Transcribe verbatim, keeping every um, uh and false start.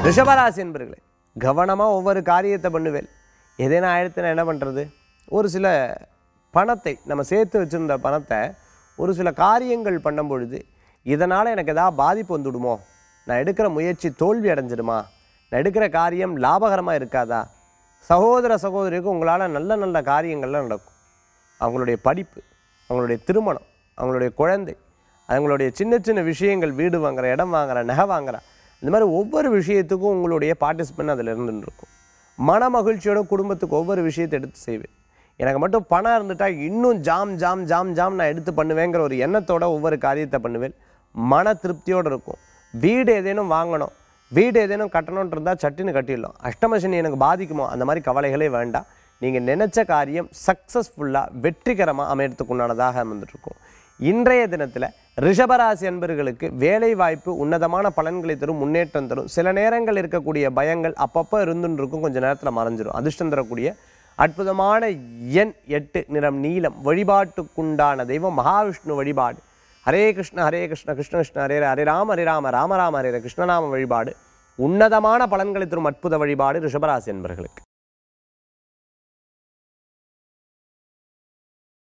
ரிஷபராசி என்பர்களே, கவனமாக ஒவ்வொரு காரியத்தை பண்ணுவேன். எதேனா ஆயிரத்தினா என்ன பண்ணுறது? ஒரு சில பணத்தை நம்ம சேர்த்து வச்சுருந்த பணத்தை ஒரு சில காரியங்கள் பண்ணும் பொழுது இதனால் எனக்கு எதாவது பாதிப்பு வந்துவிடுமோ, நான் எடுக்கிற முயற்சி தோல்வி அடைஞ்சிடுமா, நான் எடுக்கிற காரியம் லாபகரமாக இருக்காதா, சகோதர சகோதரிக்கு உங்களால் நல்ல நல்ல காரியங்கள்லாம் நடக்கும். அவங்களுடைய படிப்பு, அவங்களுடைய திருமணம், அவங்களுடைய குழந்தை, அவங்களுடைய சின்ன சின்ன விஷயங்கள், வீடு வாங்குற, இடம் வாங்குற, நகை வாங்குற, இந்த மாதிரி ஒவ்வொரு விஷயத்துக்கும் உங்களுடைய பார்ட்டிசிபெண்ட் அதில் இருந்துட்டு இருக்கும். மன மகிழ்ச்சியோட குடும்பத்துக்கு ஒவ்வொரு விஷயத்தை எடுத்து செய்வேன். எனக்கு மட்டும் பணம் இருந்துட்டால் இன்னும் ஜாம் ஜாம் ஜாம் ஜாம் நான் எடுத்து பண்ணுவேங்கிற ஒரு எண்ணத்தோட ஒவ்வொரு காரியத்தை பண்ணுவேன். மன திருப்தியோடு இருக்கும். வீடு ஏதேனும் வாங்கணும், வீடு ஏதேனும் கட்டணும்னு இருந்தால் சட்டின்னு கட்டிடலாம். அஷ்டமசனி எனக்கு பாதிக்குமோ, அந்த மாதிரி கவலைகளே வேண்டாம். நீங்கள் நினச்ச காரியம் சக்ஸஸ்ஃபுல்லாக வெற்றிகரமாக அமையறதுக்குண்டானதாக அமைந்துட்டுருக்கும். இன்றைய தினத்தில் ரிஷபராசி அன்பர்களுக்கு வேலை வாய்ப்பு உன்னதமான பலன்களை தரும், முன்னேற்றம் தரும். சில நேரங்கள் இருக்கக்கூடிய பயங்கள் அப்பப்போ இருந்துன்னு இருக்கும், கொஞ்சம் நேரத்தில் மறைஞ்சிடும். அதிர்ஷ்டம் தரக்கூடிய அற்புதமான எண் எட்டு, நிறம் நீலம். வழிபாட்டுக்குண்டான தெய்வம் மகாவிஷ்ணு வழிபாடு. ஹரே கிருஷ்ண ஹரே கிருஷ்ண கிருஷ்ண கிருஷ்ண ஹரே ஹரே ராம ஹரே ராம ராம ராம ஹரே கிருஷ்ணநாம வழிபாடு உன்னதமான பலன்களை தரும் அற்புத வழிபாடு ரிஷபராசி என்பர்களுக்கு.